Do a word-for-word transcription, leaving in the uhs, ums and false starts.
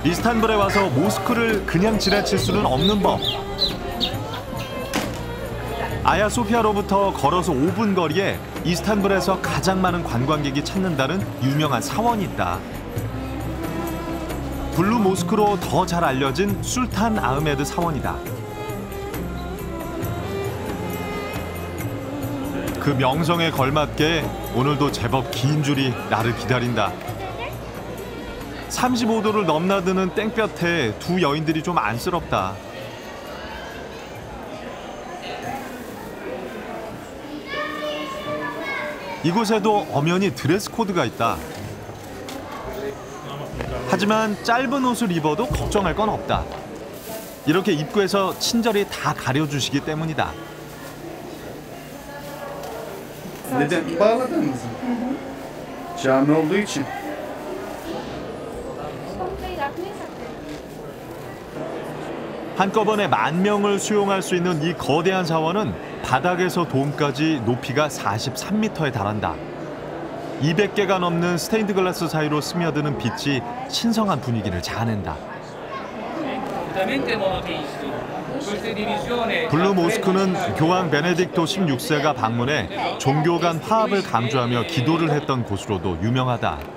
이스탄불에 와서 모스크를 그냥 지나칠 수는 없는 법. 아야소피아로부터 걸어서 오 분 거리에 이스탄불에서 가장 많은 관광객이 찾는다는 유명한 사원이 있다. 블루 모스크로 더 잘 알려진 술탄 아흐메드 사원이다. 그 명성에 걸맞게 오늘도 제법 긴 줄이 나를 기다린다. 삼십오 도를 넘나드는 땡볕에 두 여인들이 좀 안쓰럽다. 이곳에도 엄연히 드레스 코드가 있다. 하지만 짧은 옷을 입어도 걱정할 건 없다. 이렇게 입구에서 친절히 다 가려주시기 때문이다. Neden bağladınız mı? Cami olduğu için. 한꺼번에 만 명을 수용할 수 있는 이 거대한 사원은 바닥에서 돔까지 높이가 사십삼 미터에 달한다. 이백 개가 넘는 스테인드 글라스 사이로 스며드는 빛이 신성한 분위기를 자아낸다. 블루 모스크는 교황 베네딕토 십육 세가 방문해 종교 간 화합을 강조하며 기도를 했던 곳으로도 유명하다.